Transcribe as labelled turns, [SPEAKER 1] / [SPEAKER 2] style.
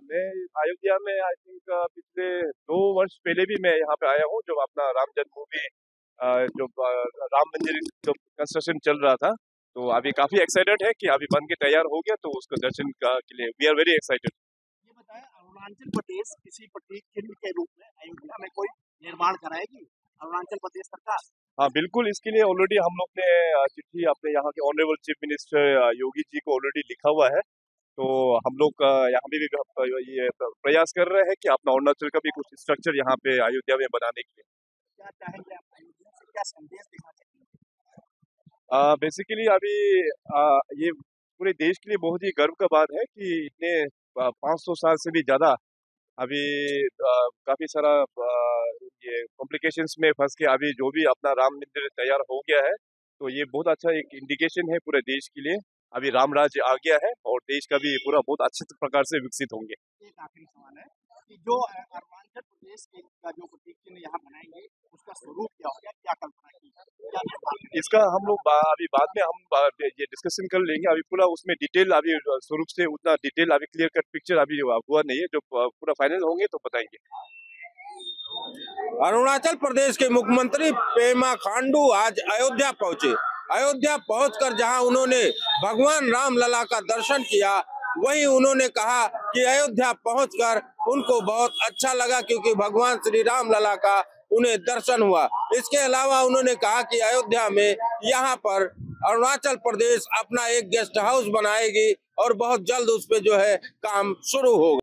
[SPEAKER 1] मैं अयोध्या में I think पिछले 2 वर्ष पहले भी मैं यहाँ पे आया हूँ, जब अपना राम जन्मभूमि जो राम मंदिर जो कंस्ट्रक्शन चल रहा था। तो अभी काफी एक्साइटेड है कि अभी बन के तैयार हो गया, तो उसको दर्शन के लिए वी आर वेरी एक्साइटेड।
[SPEAKER 2] ये बताएं, अरुणाचल प्रदेश किसी प्रतीक चिन्ह के रूप में अयोध्या में कोई निर्माण कराएगी अरुणाचल प्रदेश सरकार?
[SPEAKER 1] हाँ बिल्कुल, इसके लिए ऑलरेडी हम लोग ने चिट्ठी अपने यहाँ के honourable chief minister Yogi ji को ऑलरेडी लिखा हुआ है। तो हम लोग यहाँ पे भी ये प्रयास कर रहे हैं कि अपना अरुणाचल का भी कुछ स्ट्रक्चर यहाँ पे अयोध्या में बनाने के लिए।
[SPEAKER 2] क्या चाहेंगे आप अयोध्या से, क्या संदेश देना चाहेंगे?
[SPEAKER 1] बेसिकली अभी ये पूरे देश के लिए बहुत ही गर्व का बात है कि इतने 500 साल से भी ज्यादा अभी काफी सारा ये कॉम्प्लिकेशंस में फंस के अभी जो भी अपना राम मंदिर तैयार हो गया है। तो ये बहुत अच्छा एक इंडिकेशन है पूरे देश के लिए। अभी राम राज्य आ गया है और देश का भी पूरा बहुत अच्छे प्रकार से विकसित होंगे।
[SPEAKER 2] एक आखिरी सवाल है कि जो अरुणाचल प्रदेश का जो प्रतीक चिन्ह यहाँ बनाएंगे उसका स्वरूप क्या होगा, क्या कल्पना की, क्या निर्माण करेंगे?
[SPEAKER 1] इसका हम लोग अभी बाद में हम ये डिस्कशन कर लेंगे। अभी पूरा उसमें डिटेल अभी स्वरूप से उतना डिटेल अभी क्लियर कट पिक्चर अभी हुआ नहीं है। जो पूरा फाइनल होंगे तो बताएंगे।
[SPEAKER 3] अरुणाचल प्रदेश के मुख्यमंत्री पेमा खांडू आज अयोध्या पहुंचे। अयोध्या पहुंचकर जहां उन्होंने भगवान राम लला का दर्शन किया, वहीं उन्होंने कहा कि अयोध्या पहुंचकर उनको बहुत अच्छा लगा, क्योंकि भगवान श्री राम लला का उन्हें दर्शन हुआ। इसके अलावा उन्होंने कहा कि अयोध्या में यहाँ पर अरुणाचल प्रदेश अपना एक गेस्ट हाउस बनाएगी और बहुत जल्द उस पे जो है काम शुरू होगा।